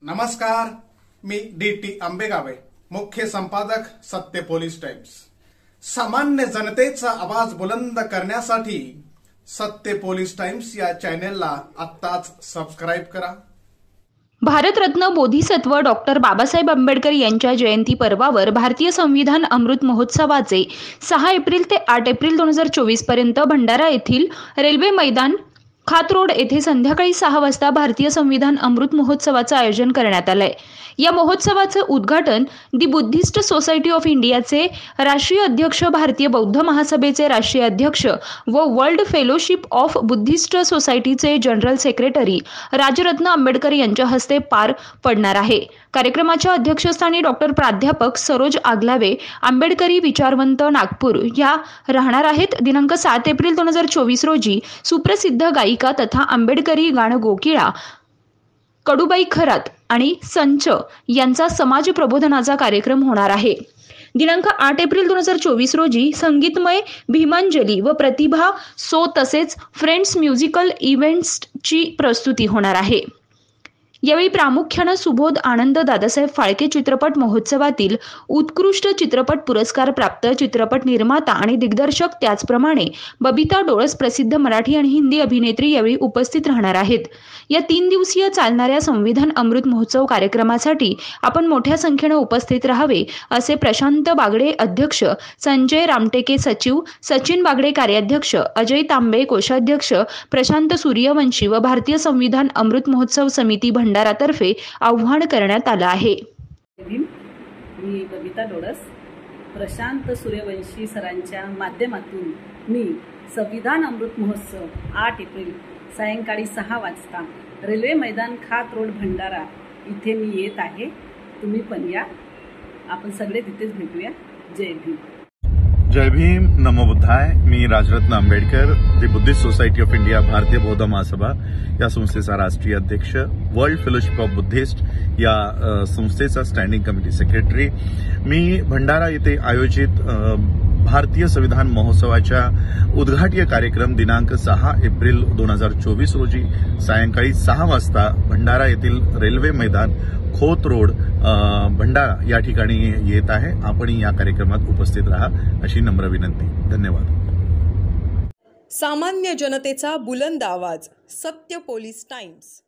नमस्कार, मी डी.टी. आंबेगावे, मुख्य संपादक सत्य पोलीस टाइम्स। सामान्य जनतेचा आवाज बुलंद करण्यासाठी सत्य पोलीस टाइम्स या चॅनेलला आत्ताच सबस्क्राइब करा। भारतरत्न बोधिसत्व डॉक्टर बाबासाहेब आंबेडकर यांच्या जयंती पर्वावर भारतीय संविधान अमृत महोत्सवाचे 6 एप्रिल ते 8 एप्रिल 2024 पर्यंत भंडारा येथील रेल्वे मैदान खात रोड येथे संध्याकाळी 6 वाजता भारतीय संविधान अमृत महोत्सवाचे आयोजन करण्यात आले आहे। या महोत्सवाचे उद्घाटन दी बुद्धिस्ट सोसायटी ऑफ इंडियाचे राष्ट्रीय अध्यक्ष, भारतीय बौद्ध महासभेचे राष्ट्रीय अध्यक्ष व वर्ल्ड फेलोशिप ऑफ बुद्धिस्ट सोसायटीचे जनरल सेक्रेटरी राजरत्न आंबेडकर यांच्या हस्ते पार पडणार आहे। कार्यक्रमाच्या अध्यक्षस्थानी डॉक्टर प्राध्यापक सरोज आगलावे, आंबेडकरी विचारवंत, नागपूर या राहणार आहेत। दिनांक 7 एप्रिल 2024 रोजी सुप्रसिद्ध गायिका तथा आंबेडकरी गानगोकिळा कडूबाई खरात आणि संच यांचा समाज प्रबोधनाचा कार्यक्रम होणार आहे। दिनांक 8 एप्रिल 2024 रोजी संगीतमय भीमांजली व प्रतिभा सो तसेच फ्रेंड्स म्युझिकल इव्हेंट्सची प्रस्तुती होणार आहे। यावेळी प्रामुख्याने सुबोध आनंद दादासाहेब फाळके चित्रपट महोत्सवातील उत्कृष्ट चित्रपट पुरस्कार प्राप्त चित्रपट निर्माता आणि दिग्दर्शक, त्याचप्रमाणे बबिता डोळस प्रसिद्ध मराठी आणि हिंदी अभिनेत्री यावेळी उपस्थित राहणार आहेत। या 3 दिवसीय चालणाऱ्या संविधान अमृत महोत्सव कार्यक्रमासाठी आपण मोठ्या संख्येने उपस्थित राहावे असे प्रशांत बागडे अध्यक्ष, संजय रामटेके सचिव, सचिन बागडे कार्याध्यक्ष, अजय तांबे कोषाध्यक्ष, प्रशांत सूर्यवंशी व भारतीय संविधान अमृत महोत्सव समिती भंडारातर्फे आव्हान करण्यात आलं आहे। मी बबिता डोळस, प्रशांत सूर्यवंशी सरांच्या माध्यमातून मी संविधान अमृत महोत्सव 8 एप्रिल सायंकाळी 6 वाजता रेल्वे मैदान खात रोड भंडारा इथे मी येत आहे। तुम्ही पण या, आपण सगळे तिथेच भेटूया। जय भीम। जय भीम, नमो बुद्धाय। मी Rajratna Ambedkar, the Buddhist society of India Bharatiya Bauddha महासभा या संस्थेचा राष्ट्रीय अध्यक्ष, वर्ल्ड फेलोशिप ऑफ बुद्धिस्ट या संस्थेचा स्टँडिंग कमिटी सेक्रेटरी। मी भंडारा येथे आयोजित भारतीय संविधान महोत्सवाच्या उद्घाटनीय कार्यक्रम दिनांक 6 एप्रिल 2024 रोजी सायंकाळी 6 वाजता भंडारा येथील रेल्वे मैदान खोत रोड भंडारा या ठिकाणी येत आहे। आपण या कार्यक्रमात उपस्थित राहा अशी नम्र विनंती। धन्यवाद। सामान्य जनतेचा बुलंद आवाज, सत्य पोलीस टाइम्स।